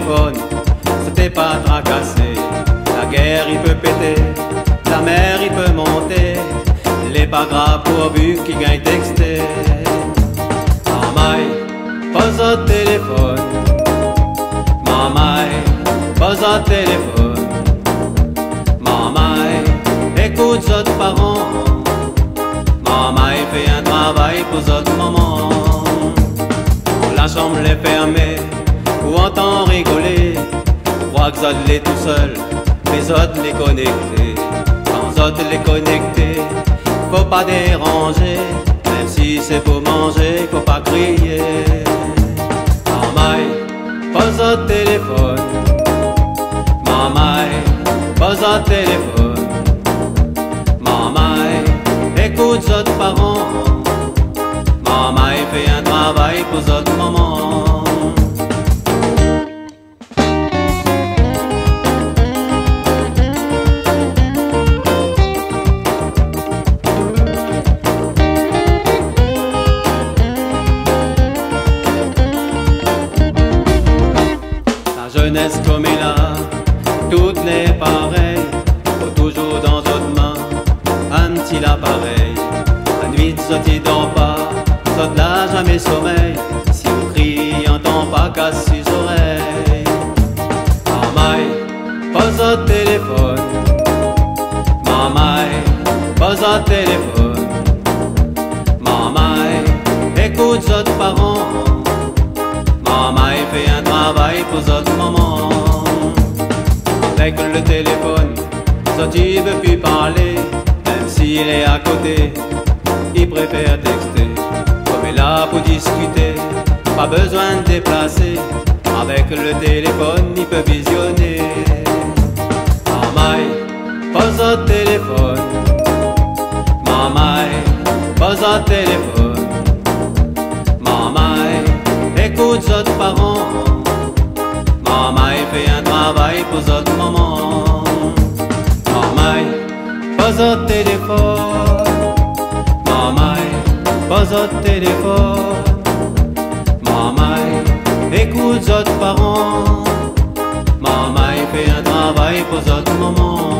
téléphone, c'était pas tracassé. La guerre il peut péter, la mer il peut monter. Il est pas grave pourvu qu'il gagne texté. Mamai, pose au téléphone. Mamai, pose au téléphone. Mamai, écoute d'autres parents. Mamai fait un travail pour d'autres mamans. La chambre est fermée, ou entend rigoler. Crois que Zod l'est tout seul, mais Zod les connectés. Quand Zod les connectés, faut pas déranger. Même si c'est pour manger, faut pas crier. Mamai, pose au téléphone. Mamai, pose au téléphone. Mamai, écoute Zod parents. Mamai fait un travail pour d'autres mamans. La jeunesse comme est là, toutes les pareilles, faut toujours dans d'autres mains un petit appareil. La nuit, Zod il dort pas, Zod n'a jamais sommeil. Si on crie, il entend pas, casse ses oreilles. Mamai, pose au téléphone. Mamai, pose au téléphone. Mamai, écoute Zod parents. Mamai fait un travail pour d'autres mamans. Avec le téléphone, Zod il veut plus parler. Même s'il est à côté, il préfère texter. Comme il est là pour discuter, pas besoin de déplacer. Avec le téléphone, il peut visionner. Mamai, pose au téléphone. Mamai, pose au téléphone. Mamai, écoute d'autres parents. Mamai fait un travail pour d'autres mamans. Mamai, pose au téléphone. Mamai, pose au téléphone. Mamai, écoute d'autres parents. Mamai fait un travail pour d'autres mamans.